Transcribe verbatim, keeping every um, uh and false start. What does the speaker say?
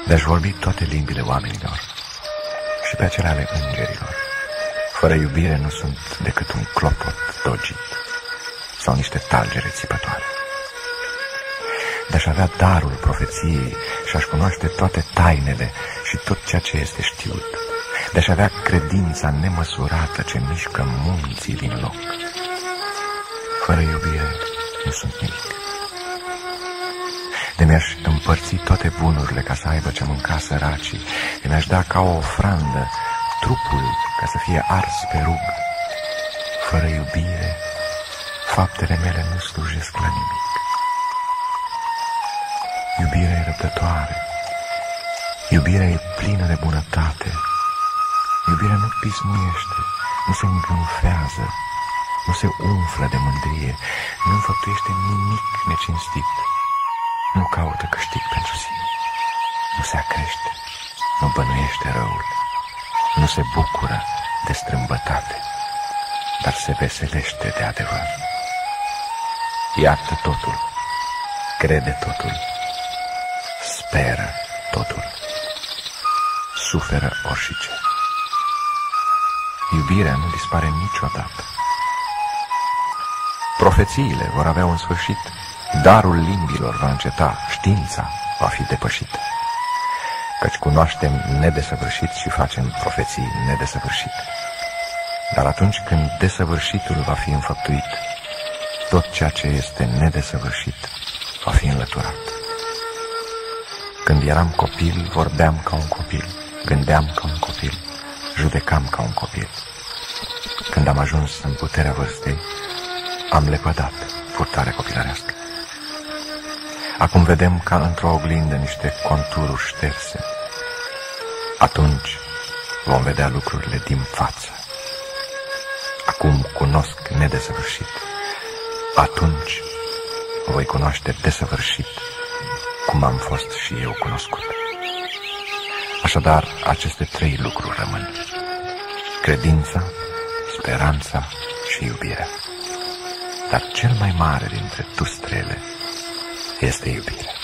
de-aș vorbi toate limbile oamenilor și pe acele ale îngerilor. Fără iubire nu sunt decât un clopot dogit sau niște talgere țipătoare. De-aș avea darul profeției și aș cunoaște toate tainele și tot ceea ce este știut. De-aș avea credința nemăsurată ce mișcă munții din loc. Fără iubire nu sunt nimic. De mi-aș împărți toate bunurile ca să aibă ce mânca săracii, de mi-aș da ca o ofrandă trupul ca să fie ars pe rug. Fără iubire, faptele mele nu slujesc la nimic. Iubirea e răbdătoare, iubirea e plină de bunătate, iubirea nu pismuiește, nu se îngânfează, nu se umflă de mândrie, nu înfăptuiește nimic necinstit, nu caută câștig pentru sine, nu se acrește, nu bănuiește răul, nu se bucură de strâmbătate, dar se veselește de adevăr. Iartă totul, crede totul, speră totul, suferă orice. Iubirea nu dispare niciodată. Profețiile vor avea un sfârșit, darul limbilor va înceta, știința va fi depășită. Căci cunoaștem nedesăvârșit și facem profeții nedesăvârșite. Dar atunci când desăvârșitul va fi înfăptuit, tot ceea ce este nedesăvârșit va fi înlăturat. Când eram copil, vorbeam ca un copil, gândeam ca un copil, judecam ca un copil. Când am ajuns în puterea vârstei, am lepădat purtarea copilărească. Acum vedem ca într-o oglindă niște contururi șterse. Atunci vom vedea lucrurile din față. Acum cunosc nedesăvârșit. Atunci voi cunoaște desăvârșit, cum am fost și eu cunoscut. Așadar, aceste trei lucruri rămân: credința, speranța și iubirea. Dar cel mai mare dintre tustrele este iubirea.